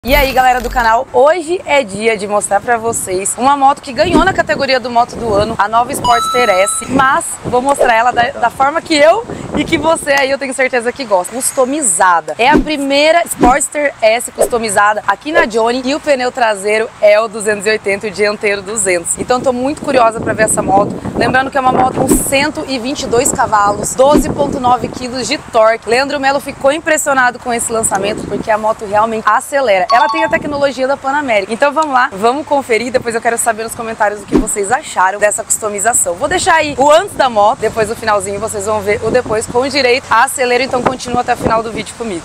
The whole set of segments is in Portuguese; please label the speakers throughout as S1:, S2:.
S1: E aí galera do canal, hoje é dia de mostrar pra vocês uma moto que ganhou na categoria do Moto do Ano, a nova Sportster S, mas vou mostrar ela da forma que eu e que você aí eu tenho certeza que gosta, customizada. É a primeira Sportster S customizada aqui na Johnny e o pneu traseiro é o 280 e o dianteiro 200. Então tô muito curiosa pra ver essa moto, lembrando que é uma moto com 122 cavalos, 12,9 kg de torque. Leandro Melo ficou impressionado com esse lançamento porque a moto realmente acelera. Ela tem a tecnologia da Pan América. Então vamos lá, vamos conferir. Depois eu quero saber nos comentários o que vocês acharam dessa customização. Vou deixar aí o antes da moto, depois o finalzinho vocês vão ver o depois com direito a acelero. Então continua até o final do vídeo comigo.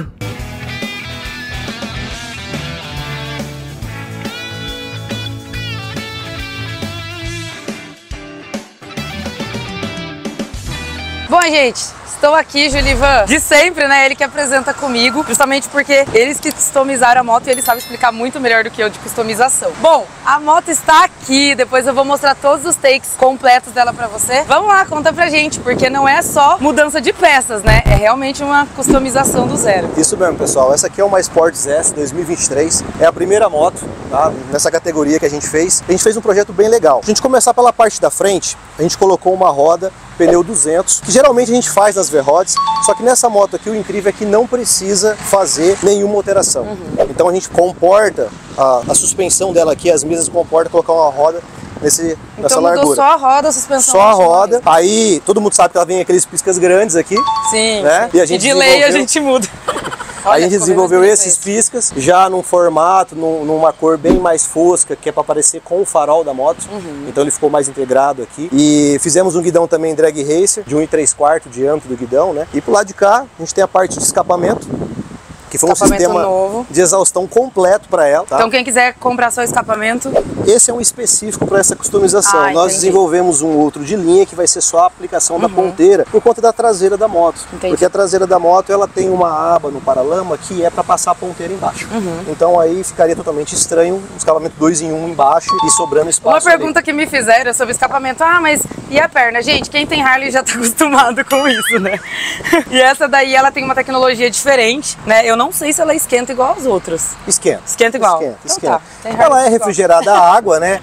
S1: Bom, gente, estou aqui, Julivan, de sempre, né? Ele que apresenta comigo, justamente porque eles que customizaram a moto e ele sabe explicar muito melhor do que eu de customização. Bom, a moto está aqui, depois eu vou mostrar todos os takes completos dela pra você. Vamos lá, conta pra gente, porque não é só mudança de peças, né? É realmente uma customização do zero.
S2: Isso mesmo, pessoal. Essa aqui é uma Sportster S 2023. É a primeira moto, tá? Nessa categoria que a gente fez. A gente fez um projeto bem legal. A gente começar pela parte da frente, a gente colocou uma roda pneu 200, que geralmente a gente faz nas V-Rods, só que nessa moto aqui o incrível é que não precisa fazer nenhuma alteração. Então a gente comporta a suspensão dela aqui, as mesas comportam colocar uma roda nessa largura.
S1: Então só a roda, a suspensão.
S2: Só a roda. Aí todo mundo sabe que ela vem aqueles piscas grandes aqui.
S1: Sim.
S2: Né?
S1: E a gente de lei a gente muda.
S2: Olha, a gente desenvolveu esses piscas já num formato, numa cor bem mais fosca, que é para aparecer com o farol da moto. Então ele ficou mais integrado aqui. E fizemos um guidão também drag racer, de 1 3/4 diâmetro do guidão, né? E pro lado de cá, a gente tem a parte de escapamento, que foi um sistema novo de exaustão completo para ela. Tá?
S1: Então quem quiser comprar só escapamento...
S2: Esse é um específico para essa customização. Nós desenvolvemos um outro de linha que vai ser só a aplicação da ponteira por conta da traseira da moto. Porque a traseira da moto ela tem uma aba no paralama que é para passar a ponteira embaixo. Então aí ficaria totalmente estranho um escapamento 2 em 1 embaixo e sobrando espaço.
S1: Uma pergunta que me fizeram sobre escapamento, mas e a perna? Gente, quem tem Harley já está acostumado com isso, né? E essa daí ela tem uma tecnologia diferente, né? Eu não sei se ela esquenta igual as outras.
S2: Esquenta.
S1: Esquenta igual?
S2: Esquenta. Então, ela é refrigerada a água, né?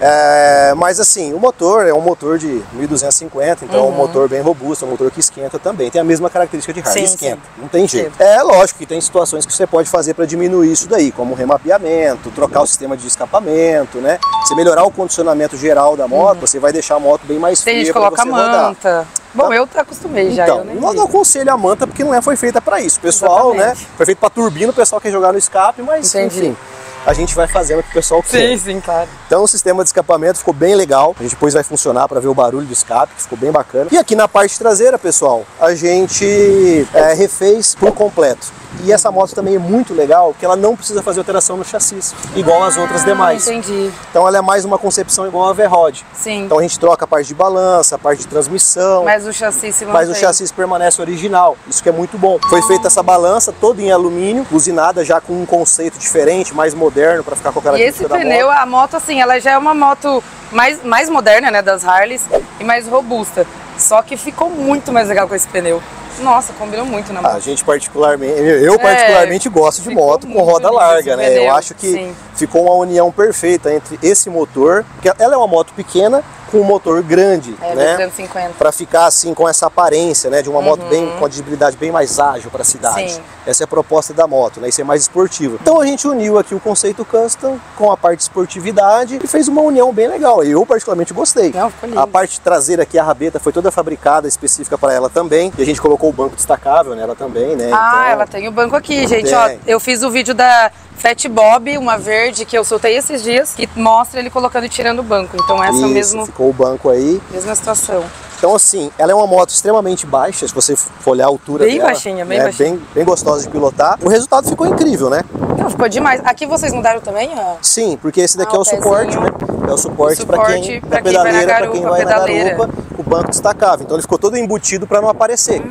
S2: Mas assim, o motor é um motor de 1250, então é um motor bem robusto, é um motor que esquenta também. Tem a mesma característica de Harley, esquenta. Não tem jeito. É lógico que tem situações que você pode fazer para diminuir isso daí, como remapeamento, trocar o sistema de escapamento, né? Você melhorar o condicionamento geral da moto, você vai deixar a moto bem mais fria.
S1: Tem gente que coloca manta. Rodar. Bom, eu acostumei já.
S2: Então, eu não aconselho a manta porque não foi feita para isso. O pessoal, né? Foi feito para turbina, o pessoal quer jogar no escape, mas enfim, a gente vai fazendo o que o pessoal quer.
S1: Sim, claro.
S2: Então o sistema de escapamento ficou bem legal. A gente depois vai funcionar para ver o barulho do escape, que ficou bem bacana. E aqui na parte traseira, pessoal, a gente refez por completo. E essa moto também é muito legal, que ela não precisa fazer alteração no chassi, igual as outras demais.
S1: Entendi.
S2: Então ela é mais uma concepção igual a V-Rod.
S1: Sim.
S2: Então a gente troca a parte de balança, a parte de transmissão.
S1: Mas o chassi se mantém.
S2: Mas o chassi permanece original. Isso que é muito bom. Foi feita essa balança toda em alumínio, usinada já com um conceito diferente, mais moderno, para ficar com a característica da moto.
S1: E esse pneu, a moto assim, ela já é uma moto mais moderna, né, das Harleys e mais robusta. Só que ficou muito mais legal com esse pneu. Nossa, combinou muito na moto.
S2: A gente particularmente, eu particularmente gosto de moto com roda larga, né? Eu acho que ficou uma união perfeita entre esse motor, que ela é uma moto pequena com um motor grande, né?
S1: 250.
S2: Para ficar assim com essa aparência, né, de uma moto bem com a dirigibilidade bem mais ágil para a cidade.
S1: Sim.
S2: Essa é a proposta da moto, né? Isso é mais esportivo. Então a gente uniu aqui o conceito custom com a parte de esportividade e fez uma união bem legal. Eu particularmente gostei.
S1: Não, ficou lindo.
S2: A parte traseira aqui, a rabeta, foi toda fabricada específica para ela também. E a gente colocou o banco destacável nela também, né?
S1: Então, ela tem o banco aqui, gente. Ó, eu fiz o vídeo da Fat Bob, uma verde, que eu soltei esses dias, que mostra ele colocando e tirando o banco. Então essa mesmo...
S2: ficou o banco aí.
S1: Mesma situação.
S2: Então assim, ela é uma moto extremamente baixa, se você for olhar a altura dela.
S1: Bem baixinha, bem baixinha.
S2: Bem gostosa de pilotar. O resultado ficou incrível, né?
S1: Não, ficou demais. Aqui vocês mudaram também?
S2: Sim, porque esse daqui é o suporte, né? É o suporte para quem vai na pedaleira, para quem vai na garupa, o banco destacável. Então ele ficou todo embutido para não aparecer.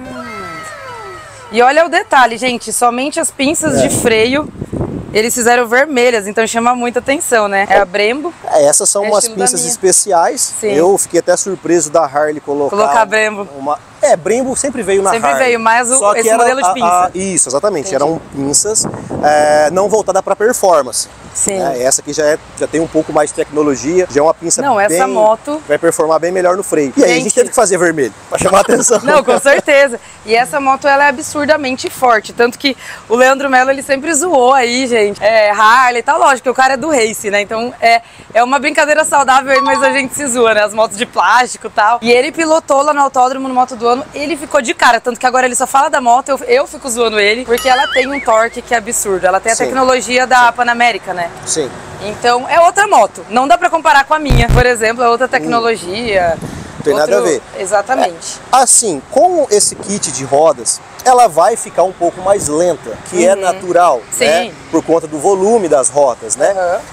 S1: E olha o detalhe, gente, somente as pinças de freio eles fizeram vermelhas, então chama muita atenção, né? É a Brembo.
S2: Essas são umas pinças especiais. Sim. Eu fiquei até surpreso da Harley colocar
S1: Brembo.
S2: Brembo sempre veio na
S1: Sempre
S2: Harley.
S1: veio, mas
S2: Só que
S1: esse
S2: era
S1: modelo de pinça.
S2: Isso, exatamente.
S1: Entendi.
S2: Eram pinças não voltada para performance.
S1: Sim.
S2: Essa aqui já tem um pouco mais de tecnologia, já é uma pinça
S1: Não, essa moto
S2: vai performar bem melhor no freio. E aí a gente teve que fazer vermelho, para chamar a atenção.
S1: Não, com certeza. E essa moto, ela é absurdamente forte. Tanto que o Leandro Mello, ele sempre zoou aí, gente. Harley e tal, lógico que o cara é do race, né? Então é uma brincadeira saudável aí, mas a gente se zoa, né? As motos de plástico e tal. E ele pilotou lá no autódromo, no Moto do Ano, ele ficou de cara. Tanto que agora ele só fala da moto, eu fico zoando ele, porque ela tem um torque que é absurdo. Ela tem a tecnologia da Panamérica, né?
S2: Sim.
S1: Então é outra moto. Não dá pra comparar com a minha, por exemplo, é outra tecnologia.
S2: Não tem nada a ver.
S1: Exatamente.
S2: Assim, com esse kit de rodas, ela vai ficar um pouco mais lenta, que é natural, né? Por conta do volume das rodas, né?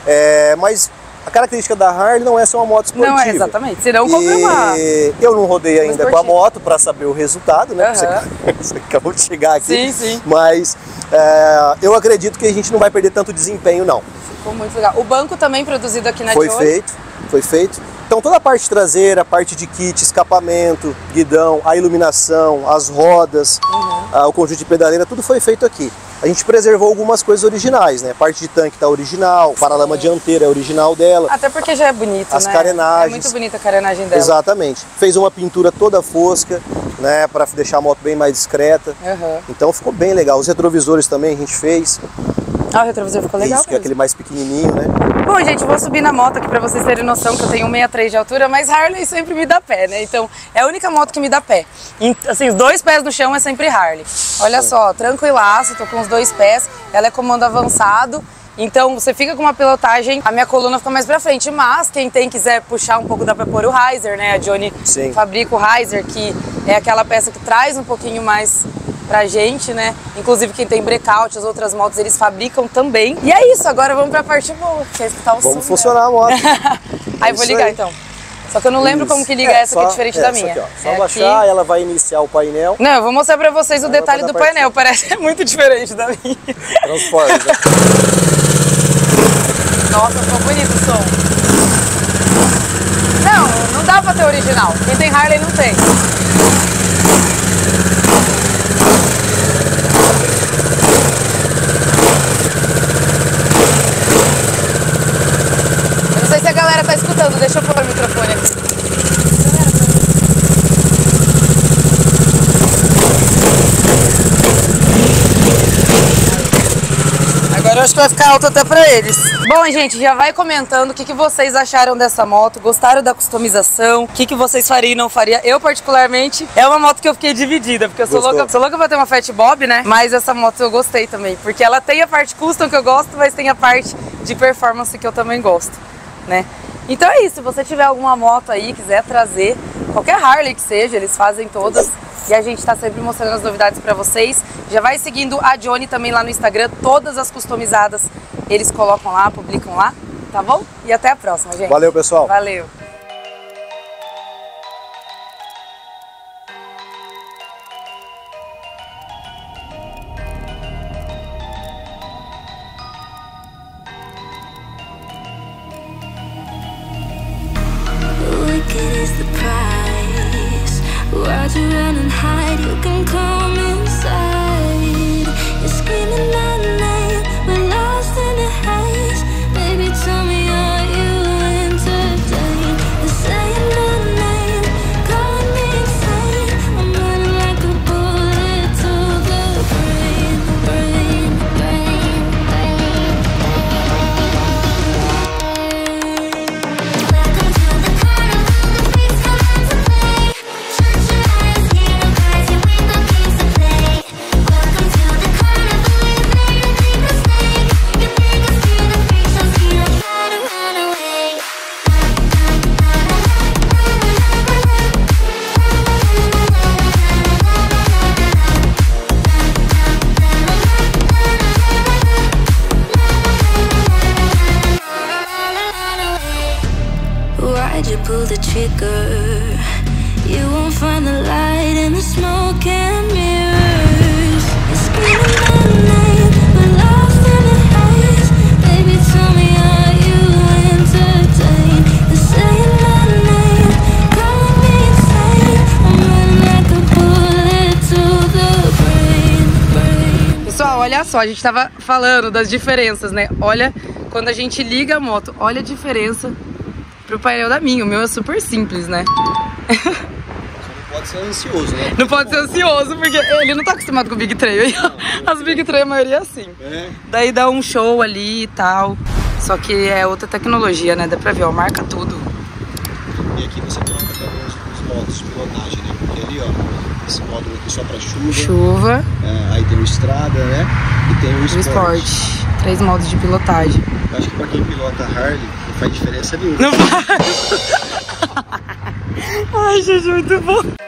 S2: Mas a característica da Harley não é ser uma moto esportiva.
S1: Não é, exatamente. Senão compra uma...
S2: Eu não rodei ainda com a moto para saber o resultado, né? Você acabou de chegar aqui.
S1: Sim.
S2: Mas eu acredito que a gente não vai perder tanto desempenho, não.
S1: Ficou muito legal. O banco também produzido aqui na
S2: Foi feito. Então toda a parte traseira, a parte de kit, escapamento, guidão, a iluminação, as rodas, o conjunto de pedaleira, tudo foi feito aqui. A gente preservou algumas coisas originais, né? A parte de tanque tá original, o paralama dianteira é original dela.
S1: Até porque já é bonito,
S2: as
S1: né?
S2: carenagens.
S1: É muito bonita a carenagem dela.
S2: Exatamente. Fez uma pintura toda fosca, né? Para deixar a moto bem mais discreta. Então ficou bem legal. Os retrovisores também a gente fez.
S1: O retrovisor ficou legal.
S2: Isso, que é aquele mais pequenininho, né?
S1: Bom, gente, vou subir na moto aqui pra vocês terem noção que eu tenho 1,63 de altura, mas Harley sempre me dá pé, né? Então, é a única moto que me dá pé. Assim, os 2 pés no chão é sempre Harley. Olha só, tranquilaço, tô com os 2 pés, ela é comando avançado, então você fica com uma pilotagem, a minha coluna fica mais pra frente, mas quem quiser puxar um pouco dá pra pôr o riser, né? A Johnny fabrica o riser, que é aquela peça que traz um pouquinho mais pra gente, né? Inclusive quem tem breakout, as outras motos, eles fabricam também. E é isso, agora vamos pra parte boa, que é escutar o som.
S2: Vamos funcionar a moto.
S1: Aí vou ligar então. Só que eu não lembro como que liga essa, que é diferente da minha.
S2: Aqui, ó. Só baixar, aqui. Ela vai iniciar o painel.
S1: Não, eu vou mostrar pra vocês o detalhe do painel, parece muito diferente da minha.
S2: Transforma, né?
S1: Nossa, ficou bonito o som. Não dá pra ter original. Quem tem Harley não tem. Não sei se a galera tá escutando, deixa eu pôr o microfone aqui. Agora eu acho que vai ficar alto até pra eles. Bom, gente, já vai comentando o que vocês acharam dessa moto, gostaram da customização, o que vocês fariam e não fariam. Eu, particularmente, é uma moto que eu fiquei dividida, porque eu sou louca pra ter uma Fat Bob, né? Mas essa moto eu gostei também, porque ela tem a parte custom que eu gosto, mas tem a parte de performance que eu também gosto, né? Então é isso, se você tiver alguma moto aí, quiser trazer, qualquer Harley que seja, eles fazem todas. E a gente tá sempre mostrando as novidades pra vocês. Já vai seguindo a Johnny também lá no Instagram. Todas as customizadas eles colocam lá, publicam lá, tá bom? E até a próxima, gente.
S2: Valeu, pessoal.
S1: Valeu.
S3: Why'd you run and hide? You can come inside. You're screaming my name, we're lost in the haze. Baby, tell me, are you entertained? You're saying my name, calling me insane. I'm running like a bullet to the brain, brain, brain, brain. Welcome to the carnival, the freaks come out to play. Shut your eyes, hear the cries, you win the games to play. Welcome to the carnival, you've made a big mistake. You make us feel the freak shows, here I try to run away. Why'd you pull the trigger? You won't find the light in the smoke and mirrors. You're screaming my name, we're lost in the haze. Baby, tell me, are you entertained? You're saying my name, calling me insane. I'm running like a bullet.
S1: só, a gente tava falando das diferenças, né? Olha, quando a gente liga a moto, olha a diferença pro painel da minha. O meu é super simples, né?
S2: Não pode ser ansioso, né?
S1: Não pode ser ansioso, porque ele não tá acostumado com o Big Trail. As Big Trail, a maioria é assim. Daí dá um show ali e tal. Só que é outra tecnologia, né? Dá pra ver, ó, marca tudo.
S2: E aqui você troca também os modos de pilotagem, né? Porque ali, ó, esse módulo aqui só pra chuva.
S1: Chuva.
S2: Aí tem o estrada, né? E tem o
S1: Sport. 3 modos de pilotagem.
S2: Eu acho que pra quem pilota Harley, não faz diferença nenhuma.
S1: Não faz. Ai, gente, muito bom.